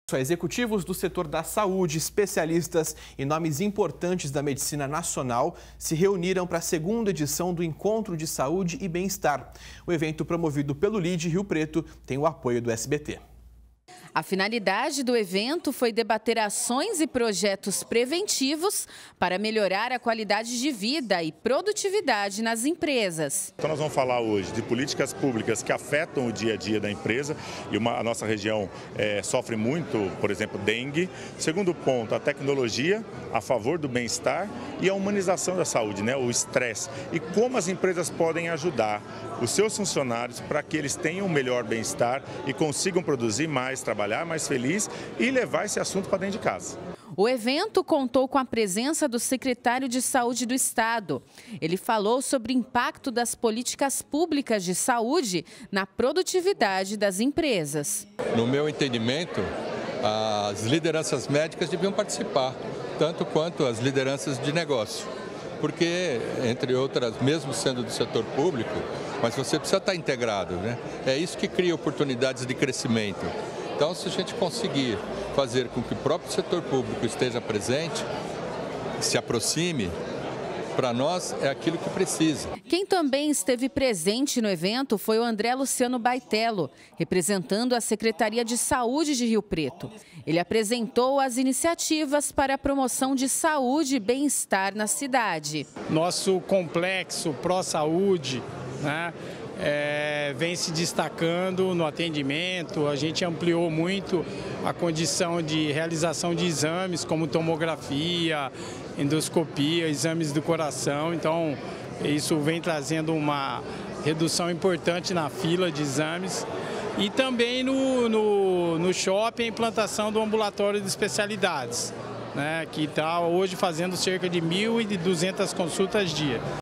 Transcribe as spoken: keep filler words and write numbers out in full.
Executivos do setor da saúde, especialistas e nomes importantes da medicina nacional se reuniram para a segunda edição do Encontro de Saúde e Bem-Estar. O evento, promovido pelo L I D Rio Preto, tem o apoio do S B T. A finalidade do evento foi debater ações e projetos preventivos para melhorar a qualidade de vida e produtividade nas empresas. Então nós vamos falar hoje de políticas públicas que afetam o dia a dia da empresa e uma, a nossa região é, sofre muito, por exemplo, dengue. Segundo ponto, a tecnologia a favor do bem-estar e a humanização da saúde, né, o estresse. E como as empresas podem ajudar os seus funcionários para que eles tenham um melhor bem-estar e consigam produzir mais, trabalhar mais feliz e levar esse assunto para dentro de casa. O evento contou com a presença do secretário de Saúde do Estado. Ele falou sobre o impacto das políticas públicas de saúde na produtividade das empresas. No meu entendimento, as lideranças médicas deviam participar, tanto quanto as lideranças de negócio. Porque, entre outras, mesmo sendo do setor público, mas você precisa estar integrado, né? É isso que cria oportunidades de crescimento. Então, se a gente conseguir fazer com que o próprio setor público esteja presente, se aproxime, para nós é aquilo que precisa. Quem também esteve presente no evento foi o André Luciano Baitello, representando a Secretaria de Saúde de Rio Preto. Ele apresentou as iniciativas para a promoção de saúde e bem-estar na cidade. Nosso complexo pró-saúde, né? É, vem se destacando no atendimento. A gente ampliou muito a condição de realização de exames como tomografia, endoscopia, exames do coração. Então, isso vem trazendo uma redução importante na fila de exames. E também no, no, no shopping, a implantação do ambulatório de especialidades, né, que está hoje fazendo cerca de mil e duzentas consultas dia.